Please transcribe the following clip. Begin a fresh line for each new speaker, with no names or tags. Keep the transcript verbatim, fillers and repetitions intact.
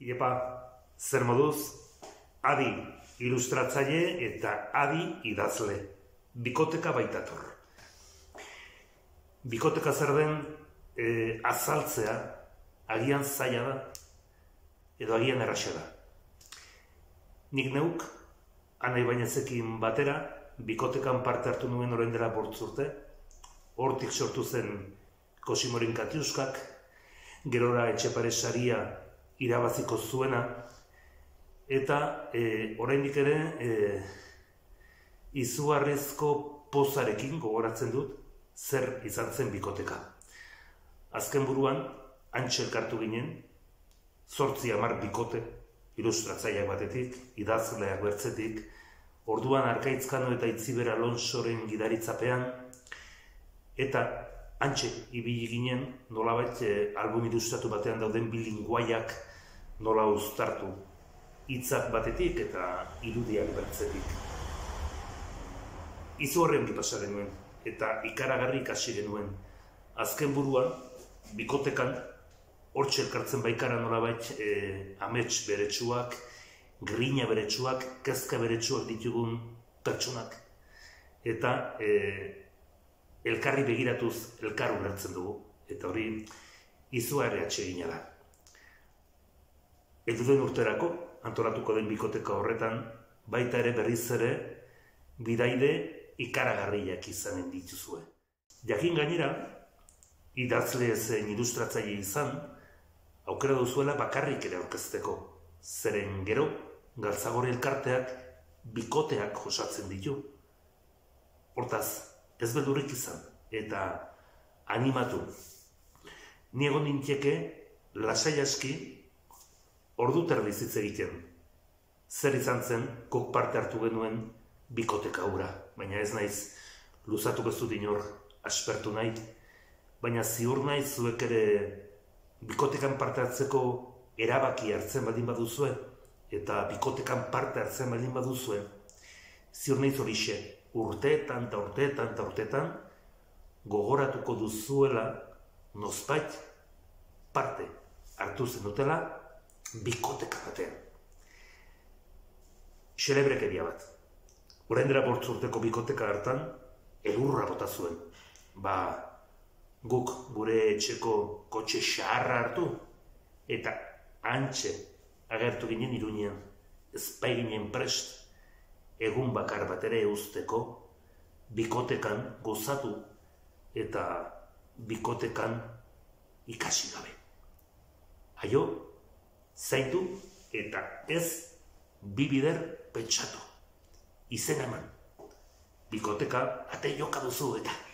Iepa, zer moduz, adi ilustratzaile eta adi idazle. Bikoteka baitator. Bikoteka zer den e, azaltzea agian zaila da, edo agian erraxa da. Nik neuk, Anai Bainezekin batera, bikotekan parte hartu nuen orain dela bortzurte, hortik sortu zen Kosimoren Katiuskak, gerora Etxepare saria irabaziko zuena, eta e, oraindik ere e, izugarrizko pozarekin gogoratzen dut zer izan zen bikoteka. Azken buruan, hantxe elkartu ginen, zortzi hamar bikote, ilustratzaileak batetik, idazleak bertzetik, orduan Arkaitzkano eta Itziber Alonsoren gidaritzapean, eta hantxe ibili ginen, nolabait album ilustratu batean dauden bilinguaiak nola uztartu, hitzak batetik eta irudiak bertzetik. Izu horren pasa genuen, eta ikaragarri ikasi genuen. Azken buruan, bikotekan, hortxe elkartzen baikara nolabait e, amets beretsuak, grina beretsuak, kezka beretsuak ditugun pertsonak. Eta e, elkarri begiratuz elkar ulertzen dugu, eta hori izugarri atsegina da. Elduden urterako, antolatuko den bikoteka horretan, baita ere berriz ere, bidaide ikaragarriak izanen dituzue. Jakin gainera, idazle ezen ilustratzaile izan, aukera duzuela bakarrik ere aurkezteko. Zeren gero, Galtzagore elkarteak bikoteak osatzen ditu. Hortaz, ez beldurrik izan, eta animatu. Ni egon ninteke, lasai aski, ordu terdiz hitz egiten. Zer izan zen, guk parte hartu genuen bikoteka hura. Baina ez naiz, luzatuko ez dut inor aspertu nahi. Baina ziur naiz zuek ere bikotekan parte hartzeko erabaki hartzen baldin baduzue, eta bikotekan parte hartzen baldin baduzue, ziur naiz horixe, urteetan eta urteetan eta urteetan gogoratuko duzuela nozbait parte hartu zenutela bikoteka batean. Xelebrekeria bat. Orain dela bortzurteko bikoteka hartan elurra bota zuen. Ba, guk gure etxeko kotxe xaharra hartu eta hantxe agertu ginen Iruñean. Ez baiginen prest egun bakar bat ere eusteko, bikotekan gozatu eta bikotekan ikasi gabe. Aio, zaitu eta ez bi bider pentsatu. Izen eman, bikoteka ate joka duzu eta